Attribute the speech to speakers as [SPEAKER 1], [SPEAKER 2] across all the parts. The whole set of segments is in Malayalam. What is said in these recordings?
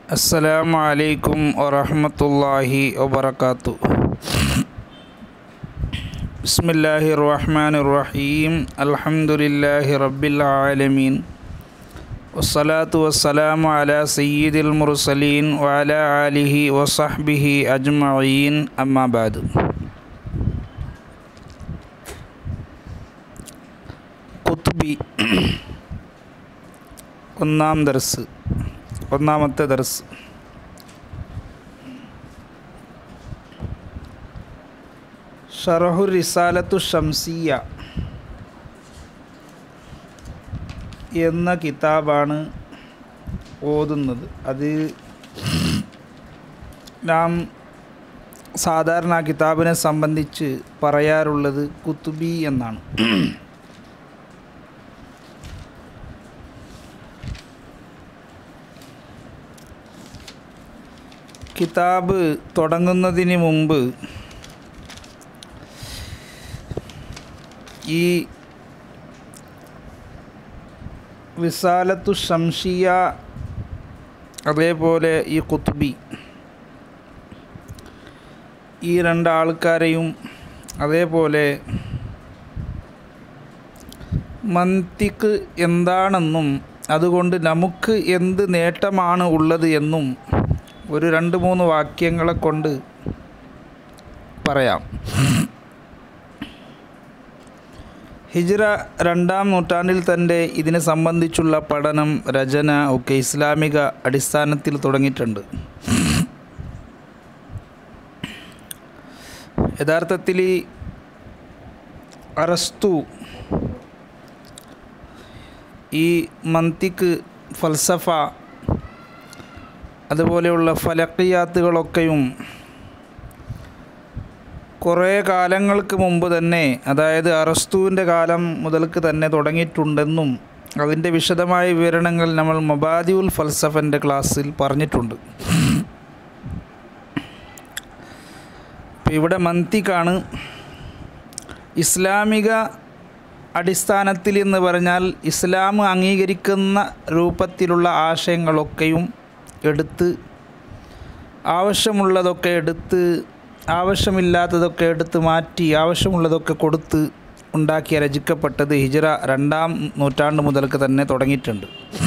[SPEAKER 1] السلام عليكم ورحمة الله وبركاته. بسم الله الرحمن الرحيم. الحمد لله رب العالمين، والصلاة والسلام على سيد المرسلين وعلى آله وصحبه أجمعين. أما بعد. കുത്തുബി ഒന്നാമത്തെ ദർസ്. ഷറഹുർ റിസാലത്തു ഷംസിയ എന്ന കിതാബാണ് ഓതുന്നത്. അത് നാം സാധാരണ ആ കിതാബിനെ സംബന്ധിച്ച് പറയാറുള്ളത് കുത്തുബി എന്നാണ്. കിതാബ് തുടങ്ങുന്നതിന് മുമ്പ് ഈ റിസാലത്തു ഷംസിയ അതേപോലെ ഈ കുത്തുബി ഈ രണ്ടാൾക്കാരെയും അതേപോലെ മന്തിക്ക് എന്താണെന്നും അതുകൊണ്ട് നമുക്ക് എന്ത് നേട്ടമാണ് ഉള്ളത് എന്നും ഒരു 2-3 വാക്യങ്ങളെ കൊണ്ട് പറയാം. ഹിജ്റ 2-ാം നൂറ്റാണ്ടിൽ തന്നെ ഇതിനെ സംബന്ധിച്ചുള്ള പഠനം, രചന ഒക്കെ ഇസ്ലാമിക അടിസ്ഥാനത്തിൽ തുടങ്ങിയിട്ടുണ്ട്. യഥാർത്ഥത്തിൽ അറസ്തു ഈ മന്തിക്ക്, ഫൽസഫ അതുപോലെയുള്ള ഫലക്കിയാത്തുകളൊക്കെയും കുറേ കാലങ്ങൾക്ക് മുമ്പ് തന്നെ, അതായത് അറസ്തുവിൻ്റെ കാലം മുതൽക്ക് തന്നെ തുടങ്ങിയിട്ടുണ്ടെന്നും അതിൻ്റെ വിശദമായ വിവരണങ്ങൾ നമ്മൾ മബാദിഉൽ ഫൽസഫൻ്റെ ക്ലാസ്സിൽ പറഞ്ഞിട്ടുണ്ട്. ഇവിടെ മന്തിക്കാണ് ഇസ്ലാമിക അടിസ്ഥാനത്തിൽ എന്ന് പറഞ്ഞാൽ ഇസ്ലാം അംഗീകരിക്കുന്ന രൂപത്തിലുള്ള ആശയങ്ങളൊക്കെയും എടുത്ത്, ആവശ്യമുള്ളതൊക്കെ എടുത്ത്, ആവശ്യമില്ലാത്തതൊക്കെ എടുത്ത് മാറ്റി, ആവശ്യമുള്ളതൊക്കെ കൊടുത്ത് ഉണ്ടാക്കി രചിക്കപ്പെട്ടത് ഹിജ്റ 2-ാം നൂറ്റാണ്ട് മുതൽക്ക് തന്നെ തുടങ്ങിയിട്ടുണ്ട്.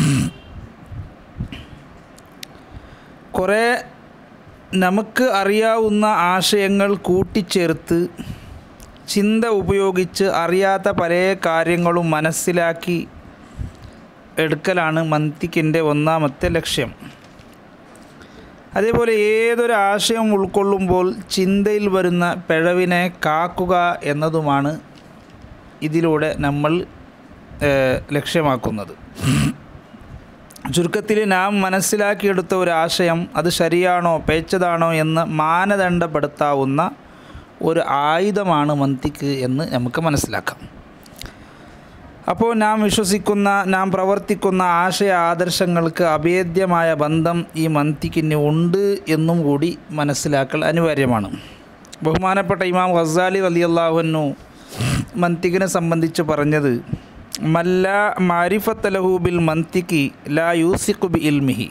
[SPEAKER 1] കുറേ നമുക്ക് അറിയാവുന്ന ആശയങ്ങൾ കൂട്ടിച്ചേർത്ത് ചിന്ത ഉപയോഗിച്ച് അറിയാത്ത പല കാര്യങ്ങളും മനസ്സിലാക്കി എടുക്കലാണ് മന്തിക്കിൻ്റെ ഒന്നാമത്തെ ലക്ഷ്യം. അതേപോലെ ഏതൊരു ആശയം ഉൾക്കൊള്ളുമ്പോൾ ചിന്തയിൽ വരുന്ന പിഴവിനെ കാക്കുക എന്നതുമാണ് ഇതിലൂടെ നമ്മൾ ലക്ഷ്യമാക്കുന്നത്. ചുരുക്കത്തിൽ നാം മനസ്സിലാക്കിയെടുത്ത ഒരു ആശയം അത് ശരിയാണോ പേച്ചതാണോ എന്ന് മാനദണ്ഡപ്പെടുത്താവുന്ന ഒരു ആയുധമാണ് മന്തിക്ക് എന്ന് നമുക്ക് മനസ്സിലാക്കാം. അപ്പോൾ നാം വിശ്വസിക്കുന്ന, നാം പ്രവർത്തിക്കുന്ന ആശയ ആദർശങ്ങൾക്ക് അഭേദ്യമായ ബന്ധം ഈ മന്തിക്കിന് ഉണ്ട് എന്നും കൂടി മനസ്സിലാക്കൽ അനിവാര്യമാണ്. ബഹുമാനപ്പെട്ട ഇമാം ഗസാലി റളിയല്ലാഹു അൻഹു മന്തിക്കിനെ സംബന്ധിച്ച് പറഞ്ഞത്, മല്ലാ മാരിഫത്ത ലഹു ബിൽ മന്തിക്കി ലാ യൂസിഖു ബി ഇൽമിഹി.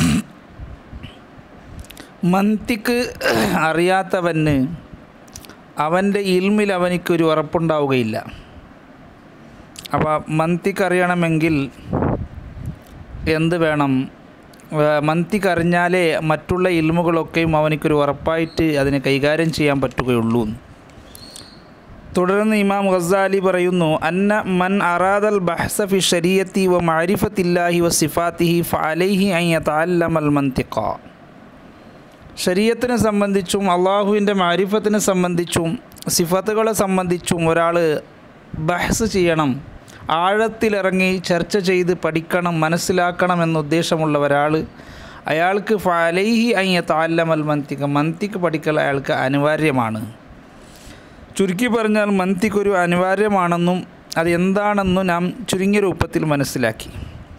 [SPEAKER 1] മന്തിക്ക് അറിയാത്തവന് അവൻ്റെ ഇൽമിൽ അവനിക്കൊരു ഉറപ്പുണ്ടാവുകയില്ല. അപ്പോൾ മന്തിക്ക് അറിയണമെങ്കിൽ എന്ത് വേണം? മന്തിക്ക് അറിഞ്ഞാലേ മറ്റുള്ള ഇൽമുകളൊക്കെയും അവനിക്കൊരു ഉറപ്പായിട്ട് അതിനെ കൈകാര്യം ചെയ്യാൻ പറ്റുകയുള്ളൂ. തുടർന്ന് ഇമാം ഗസാലി പറയുന്നു, അന്ന മൻ അറാദൽ ബഹ്സ ഫി ശരീഅത്തി വ മഅരിഫത്തില്ലാഹി വ സിഫാത്തിഹി ഫഅലൈഹി അൻ യതഅല്ലമൽ മന്തിഖ. ശരീഅത്തിനെ സംബന്ധിച്ചും അള്ളാഹുവിൻ്റെ മഅരിഫത്തിനെ സംബന്ധിച്ചും സിഫത്തുകളെ സംബന്ധിച്ചും ഒരാൾ ബഹ്സ് ചെയ്യണം, ആഴത്തിലിറങ്ങി ചർച്ച ചെയ്ത് പഠിക്കണം, മനസ്സിലാക്കണം എന്ന ഉദ്ദേശമുള്ള ഒരാൾ, അയാൾക്ക് ഫഅലൈഹി അൻ യതഅല്ലമൽ മന്തിഖ, മന്തിഖ് പഠിക്കൽ അയാൾക്ക് അനിവാര്യമാണ്. ചുരുക്കി പറഞ്ഞാൽ മന്തിഖ് ഒരു അനിവാര്യമാണെന്നും അത് എന്താണെന്നും നാം ചുരുങ്ങിയ രൂപത്തിൽ മനസ്സിലാക്കി.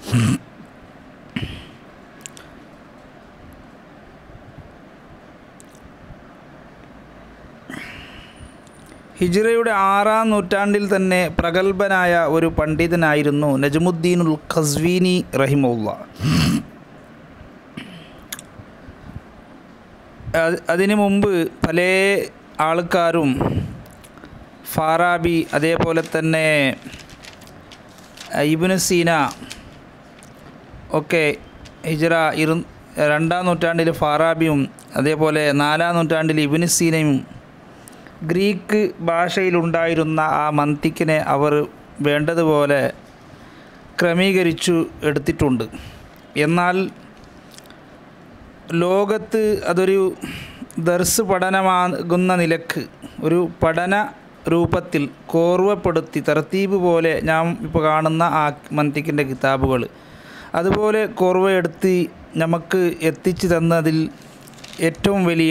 [SPEAKER 1] ഹിജ്റയുടെ 6-ാം നൂറ്റാണ്ടിൽ തന്നെ പ്രഗത്ഭനായ ഒരു പണ്ഡിതനായിരുന്നു നജ്മുദ്ദീനുൽ ഖസ്വീനി റഹിമഹുല്ലാഹ്. അതിനു മുമ്പ് പല ആൾക്കാരും ഫാറാബി, അതേപോലെ തന്നെ ഇബ്നു സീന ഒക്കെ ഹിജ്റ 2-ാം നൂറ്റാണ്ടിൽ ഫാറാബിയും അതേപോലെ 4-ാം നൂറ്റാണ്ടിൽ ഇബ്നു സീനയും ഗ്രീക്ക് ഭാഷയിലുണ്ടായിരുന്ന ആ മന്തിക്കിനെ അവർ വേണ്ടതുപോലെ ക്രമീകരിച്ചു എടുത്തിട്ടുണ്ട്. എന്നാൽ ലോകത്ത് അതൊരു ദർസ് പഠനമാകുന്ന നിലക്ക് ഒരു പഠന രൂപത്തിൽ കോർവപ്പെടുത്തി തർത്തീബ് പോലെ ഞാൻ ഇപ്പോൾ കാണുന്ന ആ മന്തിക്കിൻ്റെ കിതാബുകൾ അതുപോലെ കോർവയെടുത്ത് നമുക്ക് എത്തിച്ചു തന്നതിൽ ഏറ്റവും വലിയ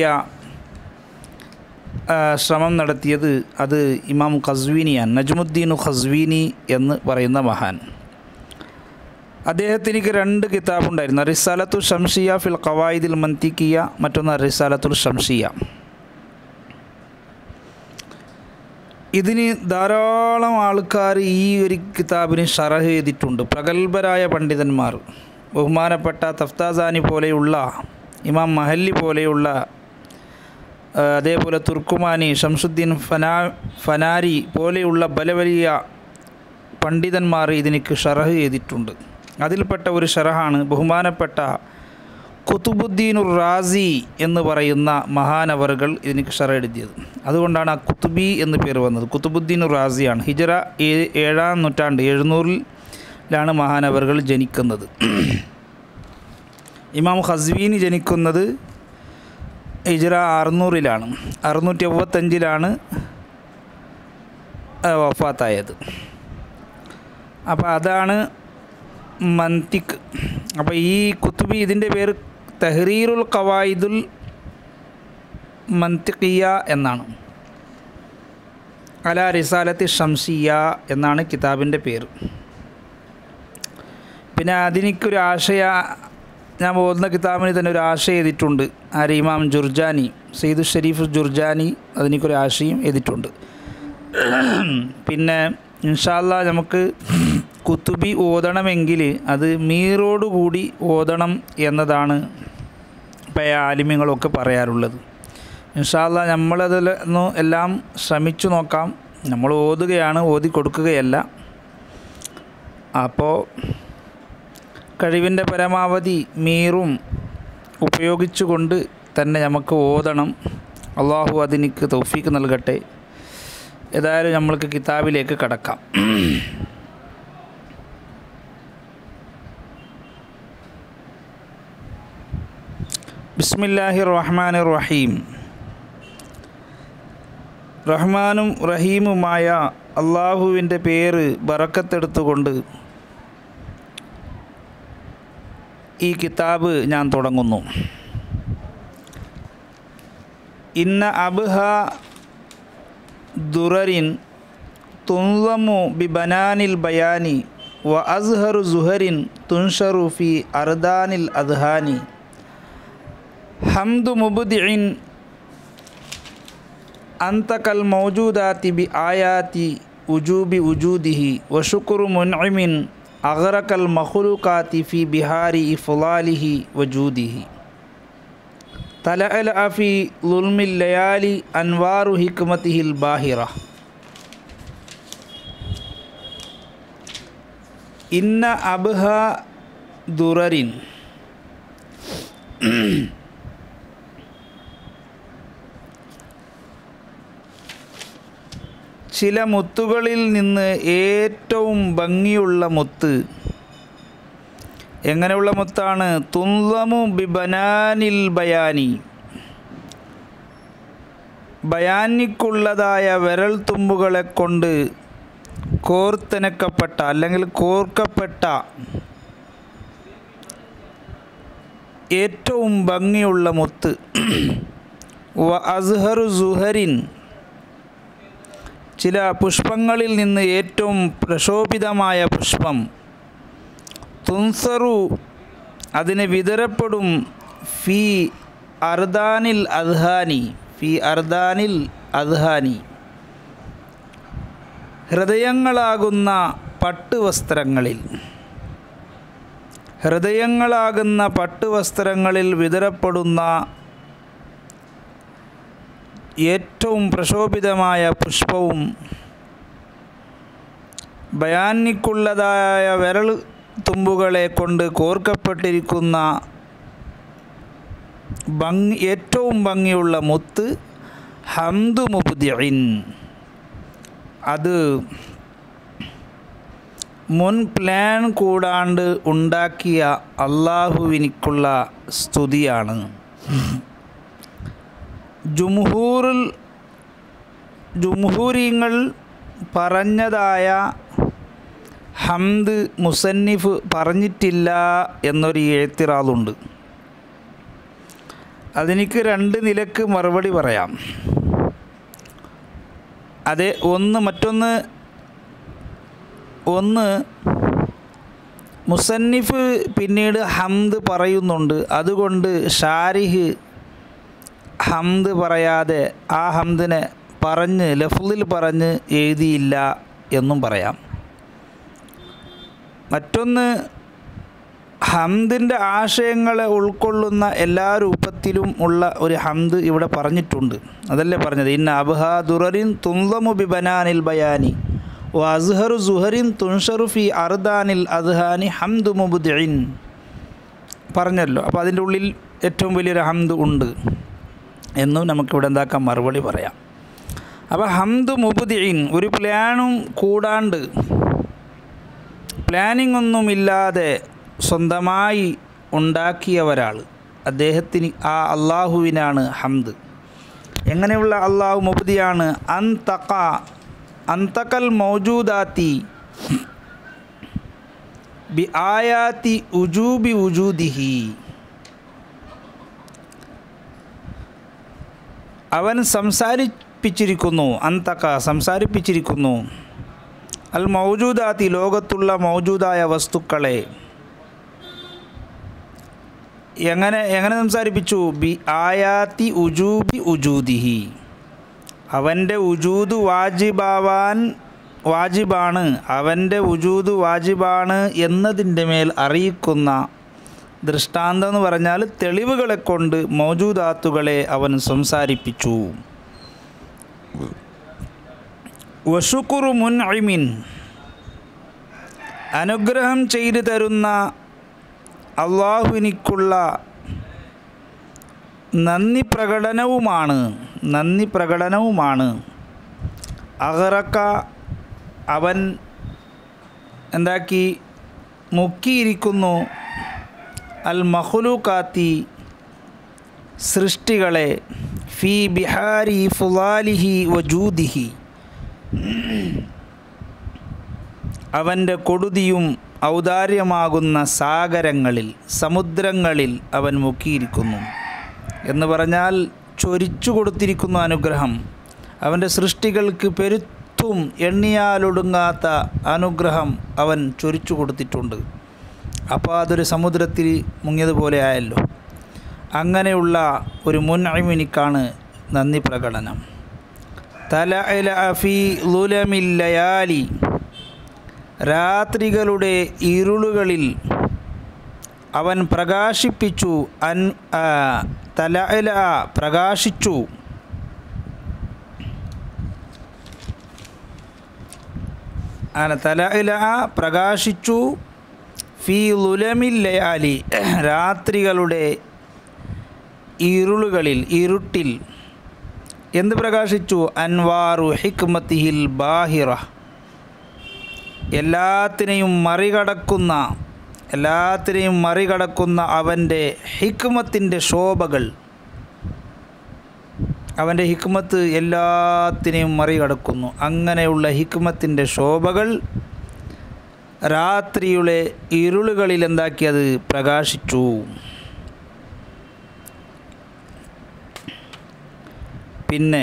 [SPEAKER 1] ശ്രമം നടത്തിയത് അത് ഇമാം ഖസ്വീനിയാണ്. നജ്മുദ്ദീൻ ഖസ്വീനി എന്ന് പറയുന്ന മഹാൻ. അദ്ദേഹത്തിന് 2 കിതാബുണ്ടായിരുന്നു. റിസാലത്തുൽ ഷംസിയ ഫിൽ ഖവായിദിൽ മന്തിക്കിയ, മറ്റൊന്ന് റിസാലത്തുൽ ഷംസിയ. ഇതിന് ധാരാളം ആൾക്കാർ ഈ ഒരു കിതാബിന് ഷറഹ് ചെയ്തിട്ടുണ്ട്. പ്രഗത്ഭരായ പണ്ഡിതന്മാർ, ബഹുമാനപ്പെട്ട തഫ്താസാനി പോലെയുള്ള, ഇമാം മഹല്ലി പോലെയുള്ള, അതേപോലെ തുർക്കുമാനി, ഷംസുദ്ദീൻ ഫനാരി പോലെയുള്ള പല വലിയ പണ്ഡിതന്മാർ ഇതിനക്ക് ഷറഹ് ചെയ്തിട്ടുണ്ട്. അതിൽപ്പെട്ട ഒരു ഷറഹാണ് ബഹുമാനപ്പെട്ട കുതുബുദ്ദീനുർ റാസി എന്ന് പറയുന്ന മഹാനവറുകൾ ഇതിനക്ക് ഷറഹ് എഴുതിയത്. അതുകൊണ്ടാണ് ആ കുതുബി എന്ന് പേര് വന്നത്. കുതുബുദ്ദീനുർ റാസിയാണ്. ഹിജ്റ 7-ാം നൂറ്റാണ്ട് 700-ലാണ് മഹാനവറുകൾ ജനിക്കുന്നത്. ഇമാം ഖസ്വീനി ജനിക്കുന്നത് ഹിജ്റ 600-ലാണ്. 675-ലാണ് വഫാത്തായത്. അപ്പോൾ അതാണ് മന്തിക്ക്. അപ്പോൾ ഈ കുത്തുബി, ഇതിൻ്റെ പേര് തഹ്രീറുൽ ഖവായിദുൽ മന്തിഖിയ എന്നാണ്. അല റിസാലത്തി ഷംസിയ എന്നാണ് കിതാബിൻ്റെ പേര്. പിന്നെ അതിനൊരു ആശയ, ഞാൻ പോകുന്ന കിതാബിന് തന്നെ ഒരു ആശയം എഴുതിയിട്ടുണ്ട്. ആര്? ഇമാം ജുർജാനി, സയ്യിദ് ഷരീഫ് ജുർജാനി അതിനൊരു ആശയം എഴുതിയിട്ടുണ്ട്. പിന്നെ ഇൻഷാ അല്ലാ നമുക്ക് കുത്തുബി ഓതണമെങ്കിൽ അത് മീറോടുകൂടി ഓതണം എന്നതാണ് പഴയ ആലിമ്യങ്ങളൊക്കെ പറയാറുള്ളത്. ഇൻഷാ അല്ലാ നമ്മളതിലൊന്ന് എല്ലാം ശ്രമിച്ചു നോക്കാം. നമ്മൾ ഓതുകയാണ്, ഓതി കൊടുക്കുകയല്ല. അപ്പോൾ കഴിവിൻ്റെ പരമാവധി മീറും ഉപയോഗിച്ചുകൊണ്ട് തന്നെ നമുക്ക് ഓതണം. അള്ളാഹു അതിനിക്ക് തൗഫീക്ക് നൽകട്ടെ. ഏതായാലും നമ്മൾക്ക് കിതാബിലേക്ക് കടക്കാം. ബിസ്മില്ലാഹിർ റഹ്മാനിർ റഹീം. റഹ്മാനും റഹീമുമായ അള്ളാഹുവിൻ്റെ പേര് ബറക്കത്തെടുത്തുകൊണ്ട് ഈ കിതാബ് ഞാൻ തുടങ്ങുന്നു. ഇന്ന അബ്ഹ ദുറരിൻ തുൻളമു ബിബനാനിൽ ബയാനി വ അസ്ഹറു സുഹരിൻ തുൻഷറു ഫി അർദാനിൽ അദ്ഹാനി ഹംദു മുബ്ദിഇൻ അന്തകൽ മൗജൂദാതി ബി ആയാതി ഉജൂബി ഉജൂദിഹി വ ശുക്രു മുൻഇമിൻ അഗ്റകൽ മഖ്ലൂഖാതി ഫി ബിഹാരി ഇഫ്ളാലിഹി വജൂദിഹി തലഅല ഫി ളുൽമിൽ ലയാലി അൻവാറു ഹിക്മതിഹിൽ ബാഹിറ. ഇന്ന അബ്ഹ ദുറരിൻ, ചില മുത്തുകളിൽ നിന്ന് ഏറ്റവും ഭംഗിയുള്ള മുത്ത്. എങ്ങനെയുള്ള മുത്താണ്? തുൻളമു ബിബനാനിൽ ബയാനി, ബയാനിക്കുള്ളതായ വിരൽ തുമ്പുകളെ കൊണ്ട് കോർത്തിണക്കപ്പെട്ട അല്ലെങ്കിൽ കോർക്കപ്പെട്ട ഏറ്റവും ഭംഗിയുള്ള മുത്ത്. വ അസ്ഹറു സുഹരിൻ, ചില പുഷ്പങ്ങളിൽ നിന്ന് ഏറ്റവും പ്രശോഭിതമായ പുഷ്പം. തുൻസറു, അതിന് വിതരപ്പെടും. ഫി അർദാനിൽ അദ്ഹാനി, ഫി അർദാനിൽ അദ്ഹാനി, ഹൃദയങ്ങളാകുന്ന പട്ടുവസ്ത്രങ്ങളിൽ, ഹൃദയങ്ങളാകുന്ന പട്ടുവസ്ത്രങ്ങളിൽ വിതരപ്പെടുന്ന ഏറ്റവും പ്രശോഭിതമായ പുഷ്പവും ബയാനിക്കുള്ളതായ വിരൽ തുമ്പുകളെ കൊണ്ട് കോർക്കപ്പെട്ടിരിക്കുന്ന ഏറ്റവും ഭംഗിയുള്ള മുത്ത് ഹംദു മുബ്ദിഇൻ, അത് മുൻ പ്ലാൻ കൂടാണ്ട് ഉണ്ടാക്കിയ അള്ളാഹുവിനിക്കുള്ള സ്തുതിയാണ്. ജുംഹൂരിങ്ങൾ പറഞ്ഞതായ ഹംദ് മുസന്നിഫ് പറഞ്ഞിട്ടില്ല എന്നൊരു എഴുത്തിറാളുണ്ട്. അതെനിക്ക് രണ്ട് നിലക്ക് മറുപടി പറയാം. അതെ, ഒന്ന് മുസന്നിഫ് പിന്നീട് ഹംദ് പറയുന്നുണ്ട്, അതുകൊണ്ട് ഷാരിഹ് ഹംദ് പറയാതെ ആ ഹംദിനെ ലഫ്ളിൽ പറഞ്ഞ് എഴുതിയില്ല എന്നും പറയാം. മറ്റൊന്ന്, ഹംദിൻ്റെ ആശയങ്ങളെ ഉൾക്കൊള്ളുന്ന എല്ലാ രൂപത്തിലും ഉള്ള ഒരു ഹംദ് ഇവിടെ പറഞ്ഞിട്ടുണ്ട്. അതല്ലേ പറഞ്ഞത്, ഇന്ന അബ്ഹാ ദുററിൻ തുൻളമു ബിബനാനിൽ ബയാനി വ അസ്ഹറു സുഹറിൻ തുൻഷറു ഫി അർദാനിൽ അദ്ഹാനി ഹംദു മുബ്ദിഇൻ പറഞ്ഞല്ലോ. അപ്പോൾ അതിൻ്റെ ഉള്ളിൽ ഏറ്റവും വലിയൊരു ഹംദ് ഉണ്ട് എന്നും നമുക്കിവിടെ എന്താക്കാം മറുപടി പറയാം. അപ്പോൾ ഹംദു മുബ്ദിഇൻ, ഒരു പ്ലാനും കൂടാണ്ട് പ്ലാനിംഗ് ഒന്നുമില്ലാതെ സ്വന്തമായി ഉണ്ടാക്കിയ ഒരാൾ, അദ്ദേഹത്തിന് ആ അള്ളാഹുവിനാണ് ഹംദ്. എങ്ങനെയുള്ള അള്ളാഹു മുബ്ദിയാണ്? അന്തക്കൽ മൗജൂദാത്തി ബി ആയാത്തി ഉജൂബി ഉജൂദിഹി, അവൻ സംസാരിപ്പിച്ചിരിക്കുന്നു അൽ മൗജൂദാത്തി, ലോകത്തുള്ള മൗജൂദായ വസ്തുക്കളെ. എങ്ങനെ സംസാരിപ്പിച്ചു? ബി ആയാത്തി ഉജൂബി ഉജൂദിഹി, അവൻ്റെ ഉജൂദ് വാജിബാണ്, അവൻ്റെ ഉജൂദ് വാജിബാണ് എന്നതിൻ്റെ മേൽ അറിയിക്കുന്ന ദൃഷ്ടാന്തം എന്ന് പറഞ്ഞാൽ തെളിവുകളെ കൊണ്ട് മൗജൂദാത്തുകളെ അവൻ സംസാരിപ്പിച്ചു. വശുക്കുറു മുൻഇമിൻ, അനുഗ്രഹം ചെയ്തു തരുന്ന അള്ളാഹുവിനിക്കുള്ള നന്ദി പ്രകടനവുമാണ്. അഗറക്ക, അവൻ എന്താക്കി മുക്കിയിരിക്കുന്നു അൽ മഖ്ലൂഖാത്തി, സൃഷ്ടികളെ ഫി ബിഹാരി ഫുലാലിഹി വജൂദിഹി, അവൻ്റെ കൊടുതിയും ഔദാര്യമാകുന്ന സാഗരങ്ങളിൽ, സമുദ്രങ്ങളിൽ അവൻ മുക്കിയിരിക്കുന്നു എന്ന് പറഞ്ഞാൽ ചൊരിച്ചു കൊടുത്തിരിക്കുന്നു അനുഗ്രഹം. അവൻ്റെ സൃഷ്ടികൾക്ക് പെരുത്തും എണ്ണിയാലൊടുങ്ങാത്ത അനുഗ്രഹം അവൻ ചൊരിച്ചു കൊടുത്തിട്ടുണ്ട്. അപ്പോൾ അതൊരു സമുദ്രത്തിൽ മുങ്ങിയതുപോലെ ആയല്ലോ. അങ്ങനെയുള്ള ഒരു മുൻഇമിനിക്കാണ് നന്ദി പ്രകടനം. തലഅല ഫീ ളുലമിൽ ലയാലി, രാത്രികളുടെ ഇരുളുകളിൽ അവൻ പ്രകാശിപ്പിച്ചു. തലഅല പ്രകാശിച്ചു, തലഅല പ്രകാശിച്ചു ഫീ ളുലമിൽ ലയാലി, രാത്രികളുടെ ഇരുളുകളിൽ, ഇരുട്ടിൽ എന്ത് പ്രകാശിച്ചു? അൻവാറു ഹിക്മത്തിഹിൽ ബാഹിറ, എല്ലാത്തിനെയും മറികടക്കുന്ന അവൻ്റെ ഹിക്മത്തിൻ്റെ ശോഭകൾ. അവൻ്റെ ഹിക്മത്ത് എല്ലാത്തിനെയും മറികടക്കുന്നു. അങ്ങനെയുള്ള ഹിക്മത്തിൻ്റെ ശോഭകൾ രാത്രിയുടെ ഇരുളുകളിൽ എന്താക്കിയത്? പ്രകാശിച്ചു. പിന്നെ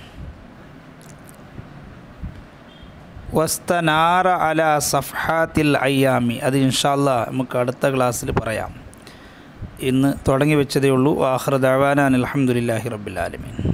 [SPEAKER 1] വസ്തനാറ അല സഫഹാത്തിൽ അയ്യാമി, അത് ഇൻഷാ അല്ലാഹ് നമുക്ക് അടുത്ത ക്ലാസ്സിൽ പറയാം. ഇന്ന് തുടങ്ങി വെച്ചതേ ഉള്ളൂ. ആഖിറു ദഅവാനാ അൽഹംദുലില്ലാഹി റബ്ബിൽ ആലമീൻ.